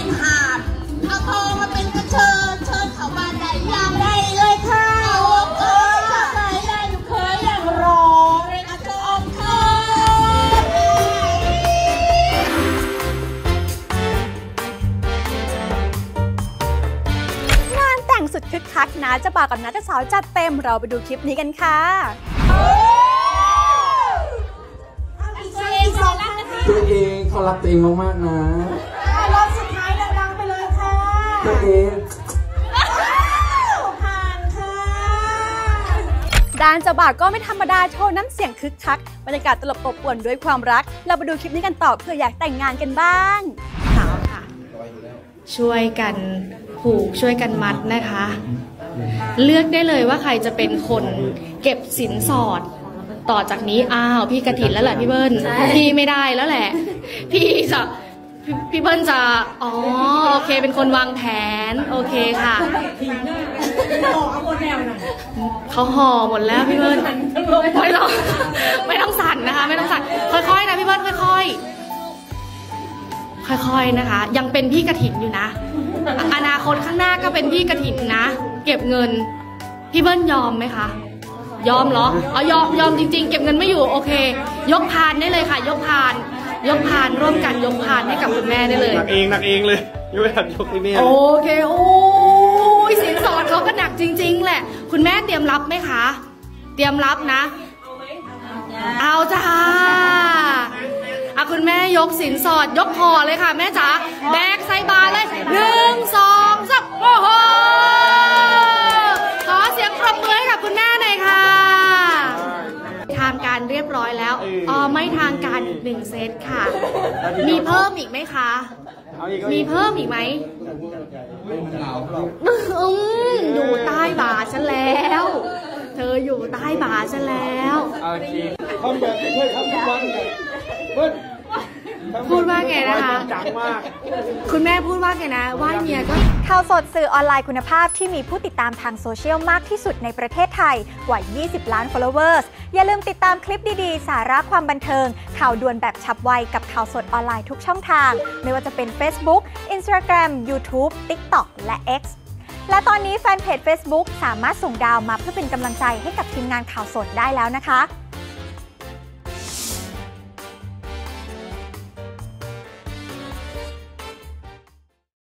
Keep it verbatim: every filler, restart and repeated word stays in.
เป็นหาดเอาทองมาเป็นกระเชิญเชิญเขามาได้ยังได้เลยค่ะโอ้โหใส่ได้หนูเคยอย่างรอเลยนะทองทองงานแต่งสุดคึกคักนะจะบ่าวกับน้าเจ้าสาวจัดเต็มเราไปดูคลิปนี้กันค่ะตัวเองเขารักตัวเองมากๆนะรอบสุดท้ายดังๆไปเลยค่ะตัวเองผ่านค่ะด้านเจ้าบ่าวก็ไม่ธรรมดาโชว์น้ำเสียงคึกคักบรรยากาศตลบอบอวลด้วยความรักเราไปดูคลิปนี้กันต่อเพื่ออยากแต่งงานกันบ้างสาวค่ะช่วยกันผูกช่วยกันมัดนะคะเลือกได้เลยว่าใครจะเป็นคนเก็บสินสอดต่อจากนี้อ้าวพี่กฐินแล้วแหละพี่เบิ้ลพี่ไม่ได้แล้วแหละพี่จะพี่เบิ้ลจะอ๋อโอเคเป็นคนวางแผนโอเคค่ะเขาห่อหมดแล้วพี่เบิ้ลไม่ต้องไม่ต้องสั่นนะคะไม่ต้องสั่นค่อยๆนะพี่เบิ้ลค่อยๆค่อยๆนะคะยังเป็นพี่กฐินอยู่นะอนาคตข้างหน้าก็เป็นพี่กฐินนะเก็บเงินพี่เบิ้ลยอมไหมคะยอมเหรออ๋อยอมยอมจริงๆเก็บเงินไม่อยู่โอเคยกพานได้เลยค่ะยกพานยกพานร่วมกันยกพานให้กับคุณแม่ได้เลยหนักเองหนักเองเลยยกไปหัดยกที่นี่โอเคโอ้ยสินสอดเขาก็หนักจริงๆแหละคุณแม่เตรียมรับไหมคะเตรียมรับนะเอาจ้าอ่ะคุณแม่ยกสินสอดยกห่อเลยค่ะแม่จ๋าแบกใส่บาตรเลยหนึ่งสองสามโอ้โหขอเสียงปรบมือให้กับคุณแม่หน่อยค่ะทางการเรียบร้อยแล้วอ๋อไม่ทางการอีกหนึ่งเซตค่ะมีเพิ่มอีกไหมคะมีเพิ่มอีกไหมอืมอยู่ใต้บ่าฉันแล้วเธออยู่ใต้บ่าฉันแล้วโอเคทำแบบที่เคยทำทุกวันเพื่อนพูดว่าไงนะคะคุณแม่พูดว่าไงนะว่าเมียก็ข่าวสดสื่อออนไลน์คุณภาพที่มีผู้ติดตามทางโซเชียลมากที่สุดในประเทศไทยกว่ายี่สิบล้าน followers อย่าลืมติดตามคลิปดีๆสาระความบันเทิงข่าวด่วนแบบฉับไวกับข่าวสดออนไลน์ทุกช่องทางไม่ว่าจะเป็น Facebook Instagram YouTube TikTok และ X และตอนนี้แฟนเพจ Facebook สามารถส่งดาวมาเพื่อเป็นกำลังใจให้กับทีมงานข่าวสดได้แล้วนะคะ